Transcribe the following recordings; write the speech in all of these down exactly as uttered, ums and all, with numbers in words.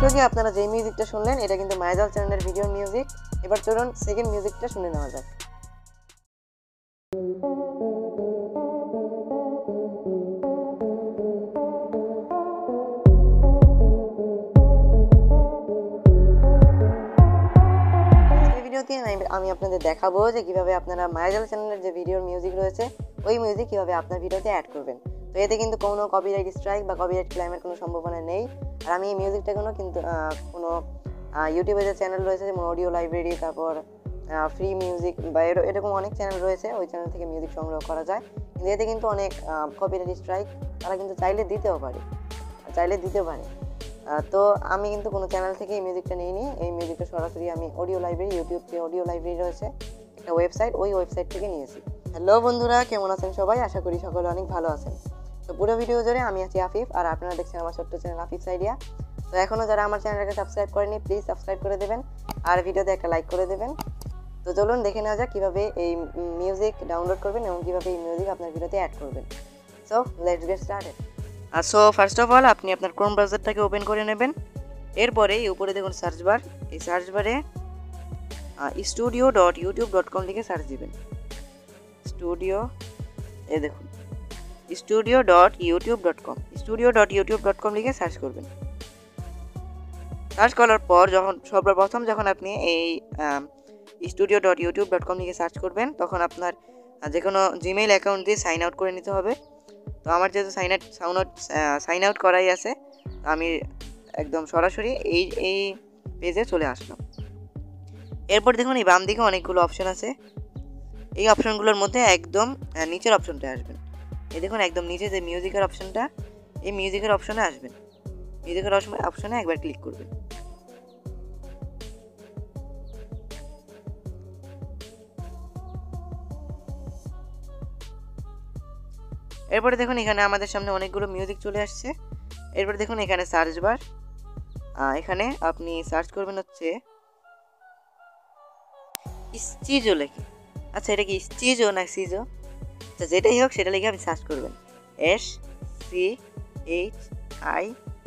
আগে আপনারা যে মিউজিকটা শুনলেন এটা কিন্তু মায়াজাল চ্যানেলের ভিডিওর মিউজিক। এবার চলুন সেকেন্ড মিউজিকটা শুনে নেওয়া যাক। ভিডিওতে আমি আপনাদের দেখাবো যে কিভাবে আপনারা মায়াজাল চ্যানেলের যে ভিডিওর মিউজিক রয়েছে ওই মিউজিক কিভাবে আপনার ভিডিওতে অ্যাড করবেন। তো এতে কিন্তু কোনো কপিরাইট স্ট্রাইক বা কপিরাইট ক্লেমের কোনো সম্ভাবনা নেই। আর আমি এই মিউজিকটা কোনো কিন্তু কোনো ইউটিউবে যে চ্যানেল রয়েছে যেমন অডিও লাইব্রেরি, তারপর ফ্রি মিউজিক বা এরকম অনেক চ্যানেল রয়েছে, ওই চ্যানেল থেকে মিউজিক সংগ্রহ করা যায়। কিন্তু এতে কিন্তু অনেক কপিরাইট স্ট্রাইক তারা কিন্তু চাইলে দিতেও পারে চাইলে দিতে পারে তো আমি কিন্তু কোনো চ্যানেল থেকে এই মিউজিকটা নিইনি। এই মিউজিকটা সরাসরি আমি অডিও লাইব্রেরি, ইউটিউব যে অডিও লাইব্রেরি রয়েছে একটা ওয়েবসাইট, ওই ওয়েবসাইট থেকে নিয়েছি। হ্যালো বন্ধুরা, কেমন আছেন সবাই? আশা করি সকলে অনেক ভালো আছেন। তো পুরো ভিডিও জুড়ে আমি আছি আফিফ, আর আপনারা দেখছেন আমার ছোট্ট চ্যানেল আফিফস আইডিয়া। তো এখনও যারা আমার চ্যানেলটাকে সাবস্ক্রাইব করেনি প্লিজ সাবস্ক্রাইব করে দেবেন আর ভিডিওতে একটা লাইক করে দেবেন। তো চলুন দেখে নেওয়া যাক কীভাবে এই মিউজিক ডাউনলোড করবেন এবং কীভাবে এই মিউজিক আপনার ভিডিওতে অ্যাড করবেন। So let's get started. So first of all আপনি আপনার ক্রোম ব্রাউজারটাকে ওপেন করে নেবেন। এরপরে এই উপরে দেখুন সার্চ বার, এই সার্চ বারে studio dot YouTube dot com লিখে সার্চ দিবেন। স্টুডিও এই দেখুন studio dot YouTube dot com studio dot YouTube dot com লিখে সার্চ করবেন। সার্চ করার পর যখন সর্বপ্রথম যখন আপনি এই studio dot YouTube dot com লিখে সার্চ করবেন তখন আপনার যে কোনো জিমেইল অ্যাকাউন্ট দিয়ে সাইন আউট করে নিতে হবে। তো আমার যেহেতু সাইন আউট সাউন আউট সাইন আউট করাই আছে, আমি একদম সরাসরি এই এই পেজে চলে আসলাম। এরপর দেখুন এই বাম দিকে অনেকগুলো অপশন আছে। এই অপশনগুলোর মধ্যে একদম নিচের অপশনটা আসবেন। এই দেখুন একদম নিচে যে মিউজিকের অপশনটা, এই মিউজিকের অপশনে আসবেন। মিউজিকের অপশনে একবার ক্লিক করবেন। এরপরে দেখুন এখানে আমাদের সামনে অনেকগুলো মিউজিক চলে আসছে। এরপরে দেখুন এখানে সার্চ বার, এখানে আপনি সার্চ করবেন হচ্ছে স্টিজো লেখে। আচ্ছা এটা কি স্টিজো না সিজো? আচ্ছা যেটাই হোক সেটা লিখে আপনি সার্চ করবেন। S C H I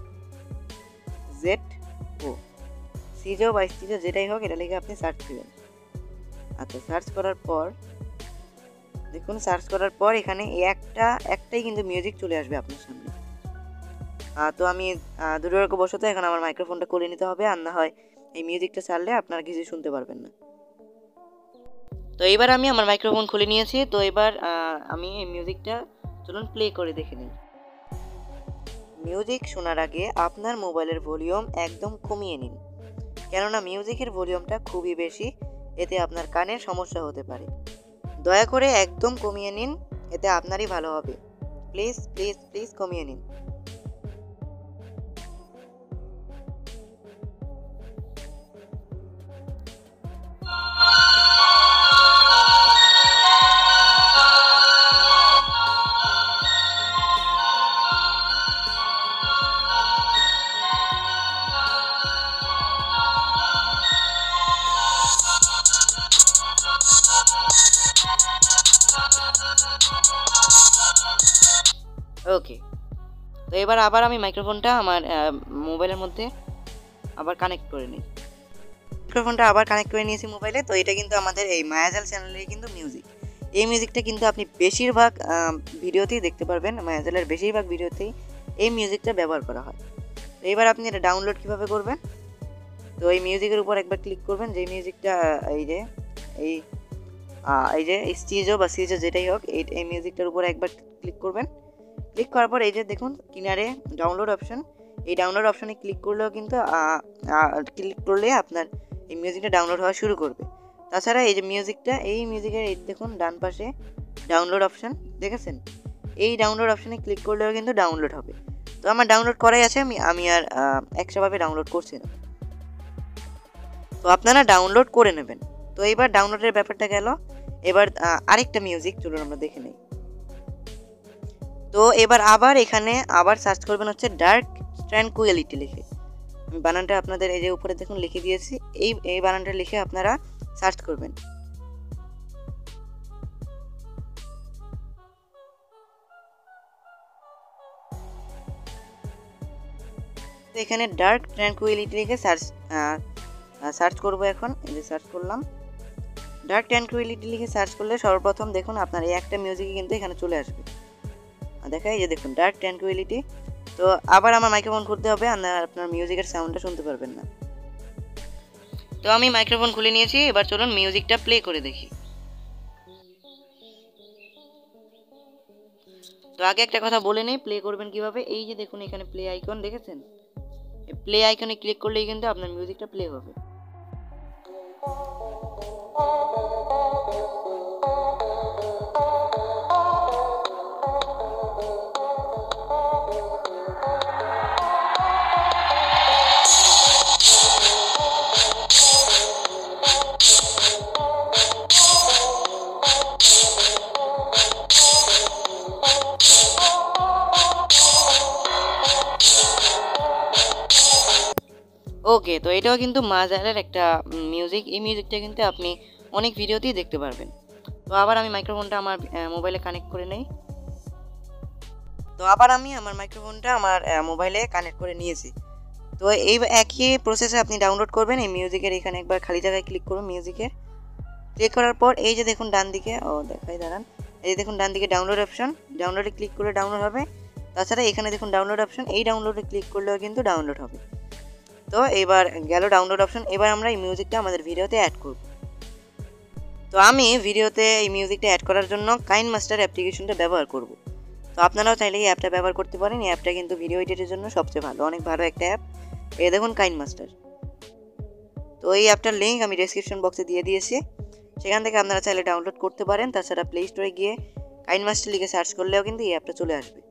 Z O সিজো বা স্টিজো যেটাই হোক এটা লিখে আপনি সার্চ দিবেন। আচ্ছা সার্চ করার পর দেখুন সার্চ করার পর এখানে একটা একটাই কিন্তু মিউজিক চলে আসবে আপনার সামনে। তো আমি দুর্ভাগ্যবশত এখন আমার মাইক্রোফোনটা খুলে নিতে হবে, আর না হয় এই মিউজিকটা ছাড়লে আপনারা কিছু শুনতে পারবেন না। তো এবার আমি আমার মাইক্রোফোন খুলে নিয়েছি। তো এবার আমি এই মিউজিকটা চলুন প্লে করে দেখে নিই। মিউজিক শোনার আগে আপনার মোবাইলের ভলিউম একদম কমিয়ে নিন, কেননা মিউজিকের ভলিউমটা খুবই বেশি, এতে আপনার কানের সমস্যা হতে পারে। দয়া করে একদম কমিয়ে নিন, এতে আপনারই ভালো হবে। প্লিজ প্লিজ প্লিজ কমিয়ে নিন। ওকে, তো এবার আবার আমি মাইক্রোফোনটা আমার মোবাইলের মধ্যে আবার কানেক্ট করে নিই। মাইক্রোফোনটা আবার কানেক্ট করে নিয়েছি মোবাইলে। তো এটা কিন্তু আমাদের এই মায়াজাল চ্যানেলের কিন্তু মিউজিক। এই মিউজিকটা কিন্তু আপনি বেশিরভাগ ভিডিওতেই দেখতে পারবেন, মায়াজালের বেশিরভাগ ভিডিওতেই এই মিউজিকটা ব্যবহার করা হয়। তো এবার আপনি এটা ডাউনলোড কীভাবে করবেন? তো এই মিউজিকের উপর একবার ক্লিক করবেন, যে মিউজিকটা এই যে এই এই যে স্টিজো বা সিজো যেটাই হোক এই এই মিউজিকটার উপর একবার ক্লিক করবেন। ক্লিক করার পর এই যে দেখুন কিনারে ডাউনলোড অপশন, এই ডাউনলোড অপশনে ক্লিক করলেও কিন্তু ক্লিক করলে আপনার এই মিউজিকটা ডাউনলোড হওয়া শুরু করবে। তাছাড়া এই যে মিউজিকটা, এই মিউজিকের এই দেখুন ডান পাশে ডাউনলোড অপশন দেখেছেন, এই ডাউনলোড অপশনে ক্লিক করলেও কিন্তু ডাউনলোড হবে। তো আমার ডাউনলোড করাই আছে, আমি আমি আর একসাভাবে ডাউনলোড করছি না। তো আপনারা ডাউনলোড করে নেবেন। তো এইবার ডাউনলোডের ব্যাপারটা গেল। এবার আরেকটা মিউজিক চলুন আমরা দেখে নিই। তো এবার আবার এখানে আবার সার্চ করবেন হচ্ছে ডার্ক ট্র্যাঙ্কুইলিটি লিখে। আমি বানানটা আপনাদের এই যে উপরে দেখুন লিখে দিয়েছি, এই এই বানানটা লিখে আপনারা সার্চ করবেন। এখানে ডার্ক ট্র্যাঙ্কুইলিটি লিখে সার্চ সার্চ করব। এখন এই যে সার্চ করলাম, ডার্ক ট্র্যাঙ্কুইলিটি লিখে সার্চ করলে সর্বপ্রথম দেখুন আপনার এই একটা মিউজিকই কিন্তু এখানে চলে আসবে। দেখা এই যে দেখুন ডার্ক ট্র্যাঙ্কুইলিটি। তো আবার আমার মাইক্রোফোন খুলতে হবে, আপনার মিউজিকের সাউন্ডটা শুনতে পারবেন না। তো আমি মাইক্রোফোন খুলে নিয়েছি, এবার চলুন মিউজিকটা প্লে করে দেখি। তো আগে একটা কথা বলে নেই, প্লে করবেন কিভাবে। এই যে দেখুন এখানে প্লে আইকন দেখেছেন, প্লে আইকনে ক্লিক করলেই কিন্তু আপনার মিউজিকটা প্লে হবে। ওকে, তো এটাও কিন্তু মাজারের একটা মিউজিক। এই মিউজিকটা কিন্তু আপনি অনেক ভিডিওতেই দেখতে পারবেন। তো আবার আমি মাইক্রোফোনটা আমার মোবাইলে কানেক্ট করে নেই। তো আবার আমি আমার মাইক্রোফোনটা আমার মোবাইলে কানেক্ট করে নিয়েছি। তো এই একই প্রসেসে আপনি ডাউনলোড করবেন। এই মিউজিকের এখানে একবার খালি জায়গায় ক্লিক করুন, মিউজিকের ক্লিক করার পর এই যে দেখুন ডান দিকে, ও দেখাই দাঁড়ান, এই যে দেখুন ডান দিকে ডাউনলোড অপশন, ডাউনলোডে ক্লিক করলে ডাউনলোড হবে। তাছাড়া এখানে দেখুন ডাউনলোড অপশন, এই ডাউনলোডে ক্লিক করলেও কিন্তু ডাউনলোড হবে। তো এবার গেল ডাউনলোড অপশন। এবার আমরা এই মিউজিকটা আমাদের ভিডিওতে অ্যাড করব। তো আমি ভিডিওতে এই মিউজিকটা অ্যাড করার জন্য কাইনমাস্টার অ্যাপ্লিকেশনটা ব্যবহার করব। তো আপনারাও চাইলে এই অ্যাপটা ব্যবহার করতে পারেন। এই অ্যাপটা কিন্তু ভিডিও এডিটের জন্য সবচেয়ে ভালো, অনেক ভালো একটা অ্যাপ। এই দেখুন কাইনমাস্টার। তো এই অ্যাপটার লিঙ্ক আমি ডেসক্রিপশন বক্সে দিয়ে দিয়েছি, সেখান থেকে আপনারা চাইলে ডাউনলোড করতে পারেন। তাছাড়া প্লে স্টোরে গিয়ে কাইনমাস্টার লিখে সার্চ করলেও কিন্তু এই অ্যাপটা চলে আসবে।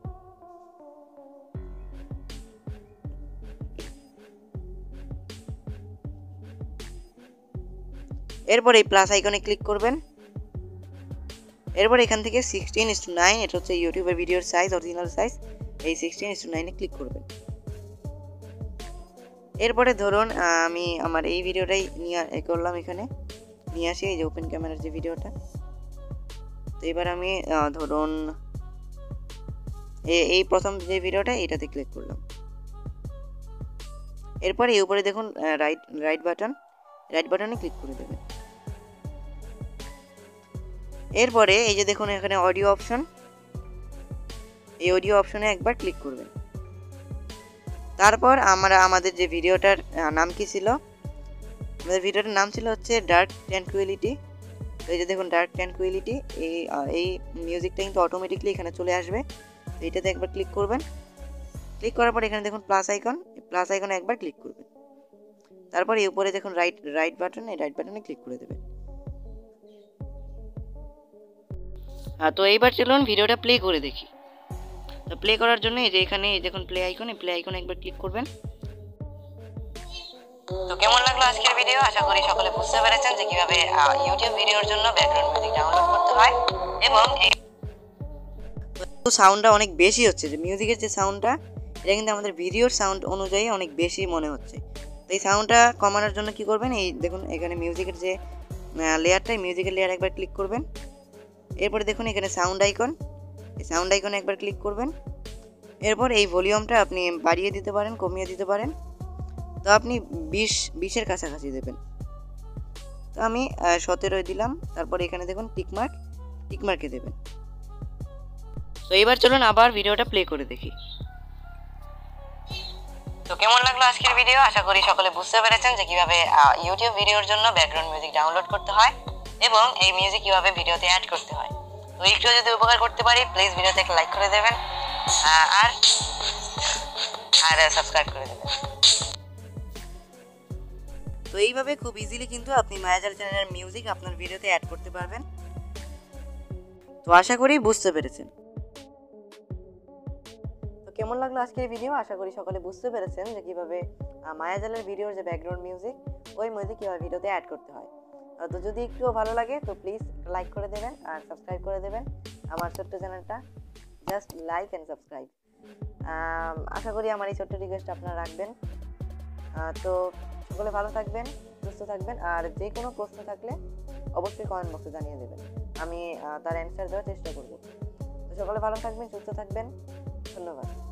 এরপর এই প্লাস আইকনে ক্লিক করবেন। এরপর এখান থেকে সিক্সটিন ইস টু নাইন, এটা হচ্ছে ইউটিউবের ভিডিওর সাইজ, অরিজিনাল সাইজ। এই sixteen is to nine click করবেন। এরপরে ধরুন আমি আমার এই ভিডিওটাই নিয়ে এ করলাম, এখানে নিয়ে আসি এই যে ওপেন ক্যামেরার যে ভিডিওটা। তো এবার আমি ধরুন এই প্রথম যে ভিডিওটা এটাতে ক্লিক করলাম। এরপরে এই উপরে দেখুন রাইট রাইট বাটন, রাইট বাটনে ক্লিক করে দেবেন। এরপরে এই যে দেখুন এখানে অডিও অপশন, এই অডিও অপশনে একবার ক্লিক করবেন। তারপর আমরা আমাদের যে ভিডিওটার নাম কি ছিল, আমাদের ভিডিওটার নাম ছিল হচ্ছে ডার্ক ট্র্যাঙ্কুইলিটি। তো এই যে দেখুন ডার্ক ট্র্যাঙ্কুইলিটি, এই এই মিউজিকটা কিন্তু অটোমেটিকলি এখানে চলে আসবে। তো এটাতে একবার ক্লিক করবেন। ক্লিক করার পর এখানে দেখুন প্লাস আইকন, প্লাস আইকনে একবার ক্লিক করবেন। তারপর এই উপরে দেখুন রাইট রাইট বাটন, এই রাইট বাটনে ক্লিক করে দেবেন। হ্যাঁ, তো এইবার চলুন ভিডিওটা প্লে করে দেখি। তো প্লে করার জন্য এই যে এখানে এই দেখুন প্লে আইকন, এই প্লে আইকনে একবার ক্লিক করবেন। তো কেমন লাগলো আজকের ভিডিও? আশা করি সকলে বুঝতে পেরেছেন যে কিভাবে ইউটিউব ভিডিওর জন্য ব্যাকগ্রাউন্ড মিউজিক ডাউনলোড করতে হয়। এবং এই সাউন্ডটা অনেক বেশি হচ্ছে, যে মিউজিকের যে সাউন্ডটা, এটা কিন্তু আমাদের ভিডিওর সাউন্ড অনুযায়ী অনেক বেশি মনে হচ্ছে। তো এই সাউন্ডটা কমানোর জন্য কি করবেন, এই দেখুন এখানে মিউজিকের যে লেয়ারটা, মিউজিকের লেয়ার একবার ক্লিক করবেন। এরপরে দেখুন এখানে সাউন্ড আইকন, এই সাউন্ড আইকনে একবার ক্লিক করবেন। এরপর এই ভলিউমটা আপনি বাড়িয়ে দিতে পারেন, কমিয়ে দিতে পারেন। তো আপনি বিশ বিশের কাছাকাছি দেবেন। তো আমি সতেরোয় দিলাম। তারপর এখানে দেখুন টিকমার্ক, টিকমার্কে দেবেন। তো এবার চলুন আবার ভিডিওটা প্লে করে দেখি। তো কেমন লাগলো আজকের ভিডিও? আশা করি সকলে বুঝতে পেরেছেন যে কিভাবে ইউটিউব ভিডিওর জন্য ব্যাকগ্রাউন্ড মিউজিক ডাউনলোড করতে হয় এবং এই মিউজিক কিভাবে ভিডিওতে অ্যাড করতে হয়। তো একটু যদি উপকার করতে পারি, প্লিজ ভিডিওতে একটা লাইক করে দেবেন আর আর সাবস্ক্রাইব করে দেবেন। তো এইভাবে খুব ইজিলি কিন্তু আপনি মায়াজাল চ্যানেলের মিউজিক আপনার ভিডিওতে অ্যাড করতে পারবেন। তো আশা করি বুঝতে পেরেছেন। তো কেমন লাগলো আজকের ভিডিও? আশা করি সকলে বুঝতে পেরেছেন যে কিভাবে মায়াজালের ভিডিওর যে ব্যাকগ্রাউন্ড মিউজিক, ওই মিউজিক কিভাবে ভিডিওতে অ্যাড করতে হয়। তো যদি একটুও ভালো লাগে তো প্লিজ লাইক করে দেবেন আর সাবস্ক্রাইব করে দেবেন আমার ছোট্ট চ্যানেলটা। Just like and subscribe. আশা করি আমার এই ছোট্ট রিকোয়েস্ট আপনারা রাখবেন। তো সকলে ভালো থাকবেন, সুস্থ থাকবেন, আর যে কোনো প্রশ্ন থাকলে অবশ্যই কমেন্ট বক্সে জানিয়ে দেবেন, আমি তার অ্যান্সার দেওয়ার চেষ্টা করব। তো সকলে ভালো থাকবেন, সুস্থ থাকবেন, ধন্যবাদ।